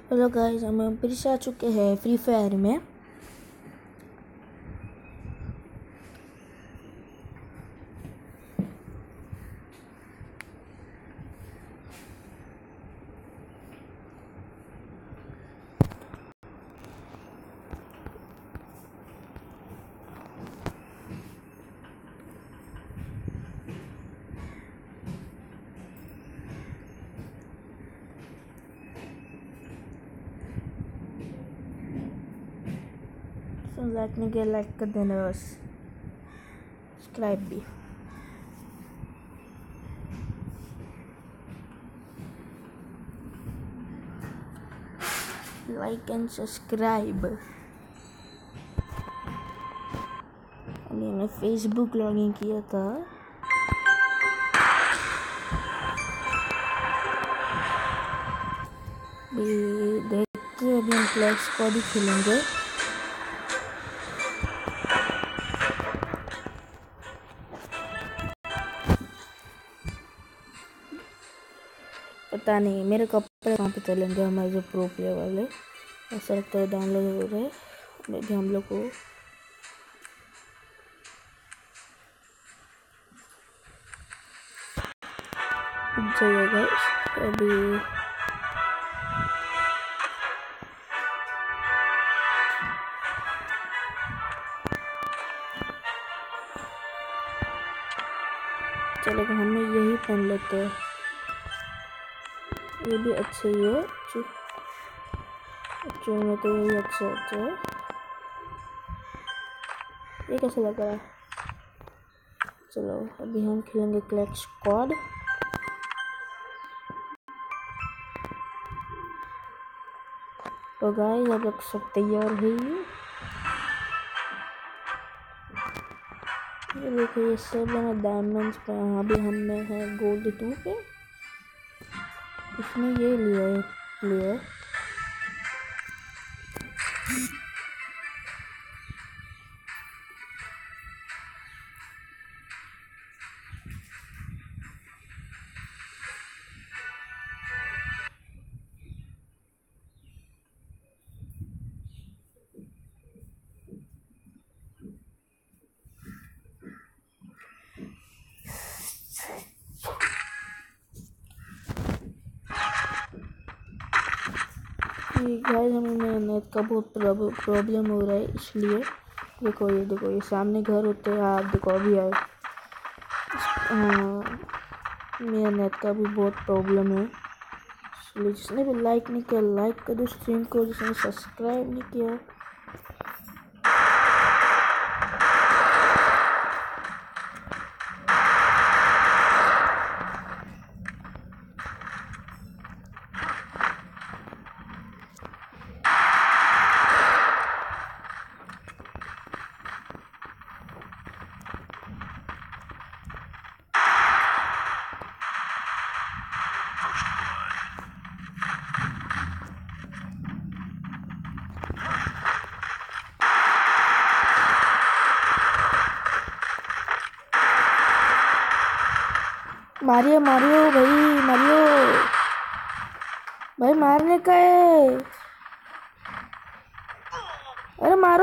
Hello guys, हम फिर से आ चुके हैं फ्री फायर में। लाइक नहीं किया, लाइक कर देना बस, सब्सक्राइब भी। Like and subscribe. अभी मैं फेसबुक लॉगिन किया था। देखते हैं, अभी हम क्लैश स्क्वाड ही खेलेंगे। पता नहीं मेरे कपड़े कहाँ पे चलेंगे हमारे जो प्रो प्लेयर वाले। ऐसा लगता है डाउनलोड हो रहे हैं। मे भी हम लोग को जाइएगा अभी। चलो हमें यही पहन लेते हैं, ये भी अच्छा ही है। एक्चुअल में तो यही अच्छा है। ये कैसा लग रहा है? चलो अभी हम खेलेंगे क्लैश स्क्वाड। तो गाइस अब लोग सब तैयार है। ये देखो, ये सब है डायमंड्स पे। यहाँ भी हमें है गोल्ड 2 पे। इसने ये लिया। गाइस हमें नेट का बहुत प्रॉब्लम हो रहा है, इसलिए देखो ये सामने घर होते हैं। आप देखो अभी आए। मेरा नेट का भी बहुत प्रॉब्लम है, इसलिए जिसने भी लाइक नहीं किया लाइक कर दो स्ट्रीम को। जिसने सब्सक्राइब नहीं किया मारियो भाई मारने का है। अरे मारो,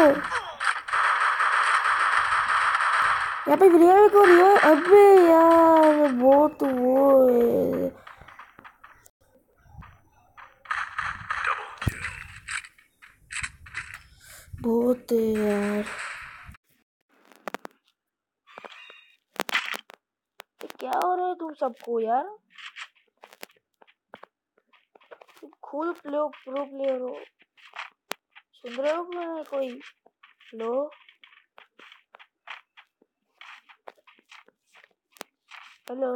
यहाँ पे रियो। अबे यार वो है। बहुत है यार। क्या हो रहा है तुम सबको यार? खुद प्रो प्लेयर हो, सुन रहे हो मैंने कोई? लो हेलो।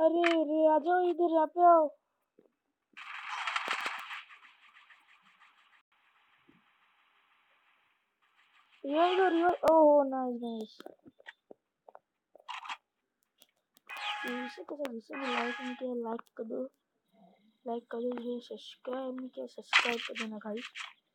अरे रे आ जाओ इधर, यहाँ पे आओ। Oh nice nice. जिसे भी लाइक नहीं किया लाइक कर दो, लाइक कर दो। सब्सक्राइब नहीं किया सब्सक्राइब कर देना गाइस।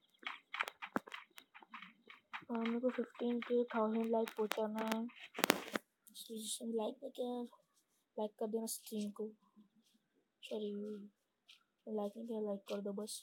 मेरे को 15,000 लाइक पहुंचाना है। जिसने लाइक नहीं किया लाइक कर देना स्ट्रीम को। सॉरी लाइक नहीं किया लाइक कर दो बस।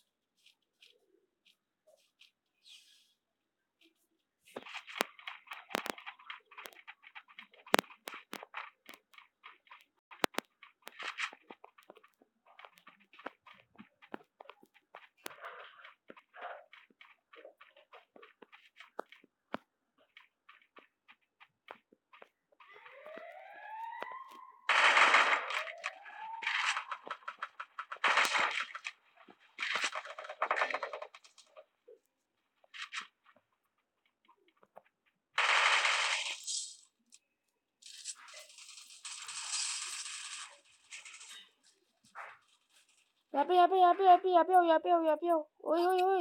यहाँ पे आओ। ओए ओए ओए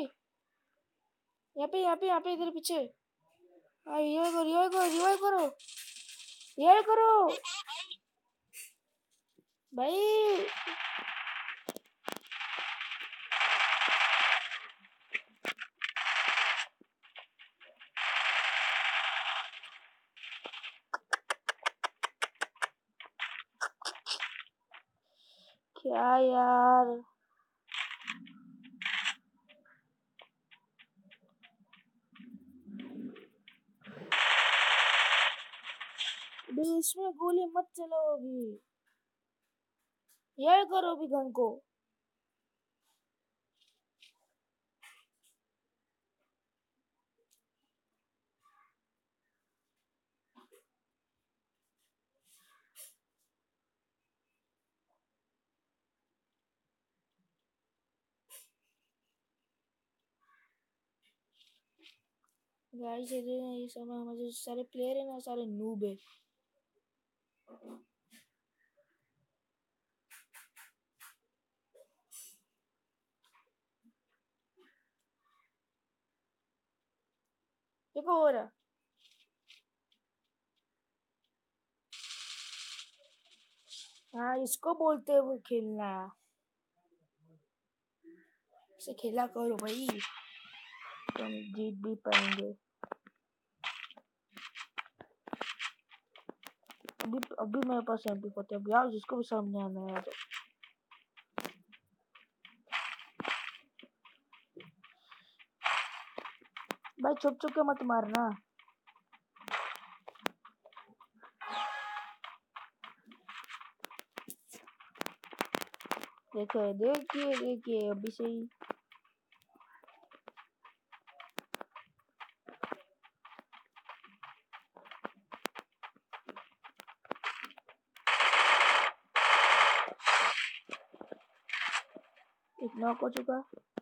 यहाँ पे इधर पीछे। रिवाइव करो भाई। क्या यार इसमें गोली मत चलाओ अभी, ये करो अभी गन को। गाइस ये समय हमारे सारे प्लेयर है ना सारे नूब है। देखो हो रहा। हाँ इसको बोलते हैं वो खेलना। इसे खेला करो भाई, तुम जीत भी पाएंगे। अभी मेरे पास MP40 है यार, जिसको भी सामने आना है तो। भाई छुप छुप के मत मारना। देखिए अभी से ही एक नॉक हो चुका।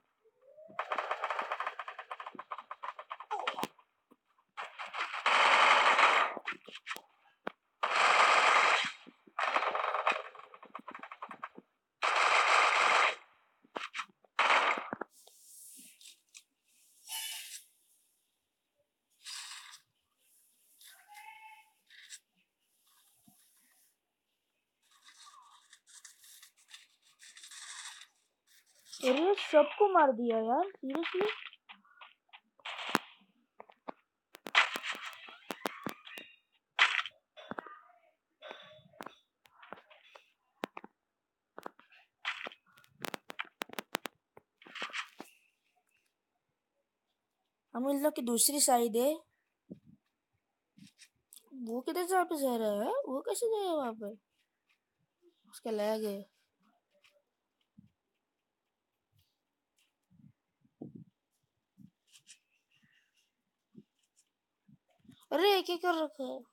अरे सबको मार दिया यार सीरियसली। हम इन लोग की दूसरी साइड है। वो किधर से वापस जा रहा है, वो कैसे जाएगा वहां पे, उसका लैग है। अरे क्या कर रखा है।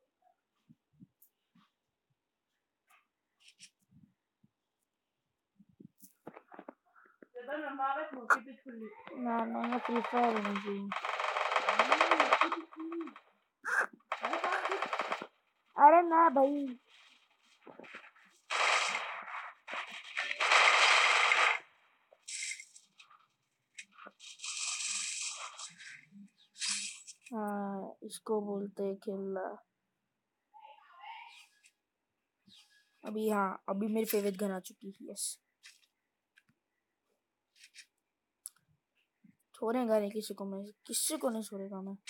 ना मैं फ्री फायर नहीं। अरे ना भाई हाँ, इसको बोलते हैं खेलना। अभी हाँ, अभी मेरी फेवरेट गन आ चुकी है। यस, छोड़ेगा नहीं किसी को, मैं किसी को नहीं छोड़ेगा मैं।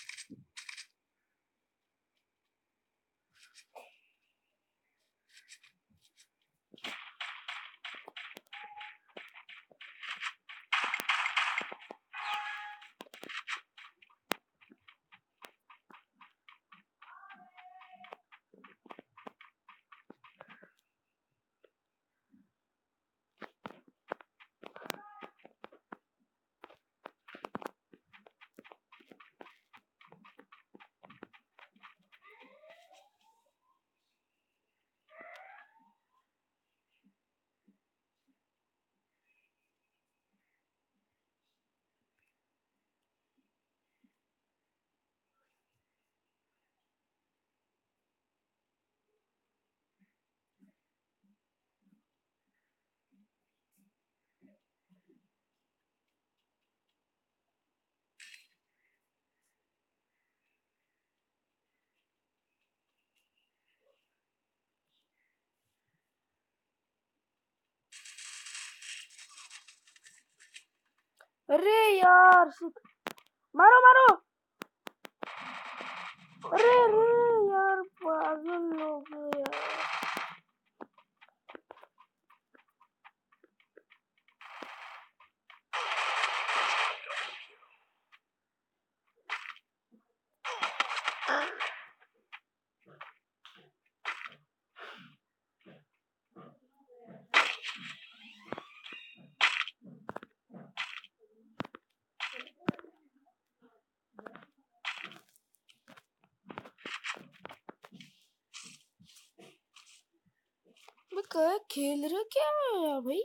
अरे यार, मारो मारो। अरे अरे यार, पागल लोग हैं यार। मैं क्या खेल रहा, क्या है भाई?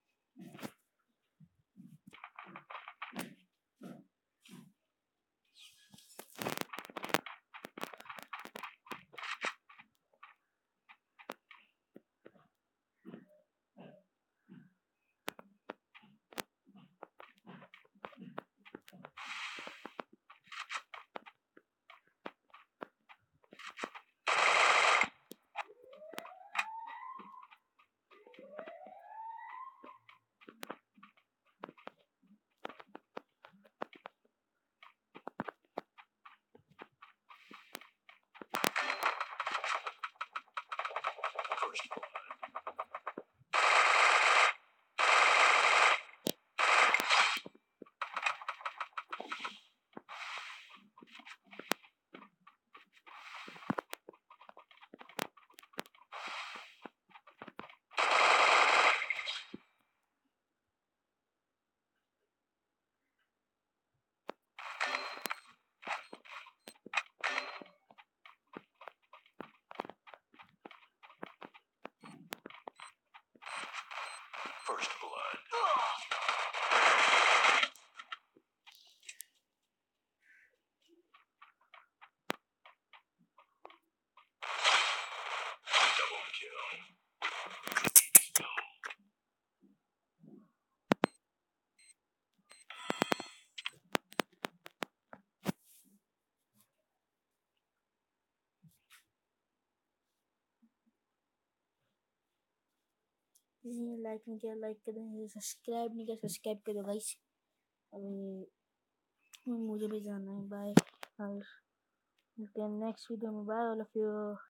First blood. Double kill. Like नहीं किया, लाइक कर दो। सब्सक्राइब नहीं किया, सब्सक्राइब कर दो गाइस। अभी मुझे भी जाना है, बाय। और नेक्स्ट वीडियो में, बाय ऑल ऑफ यू।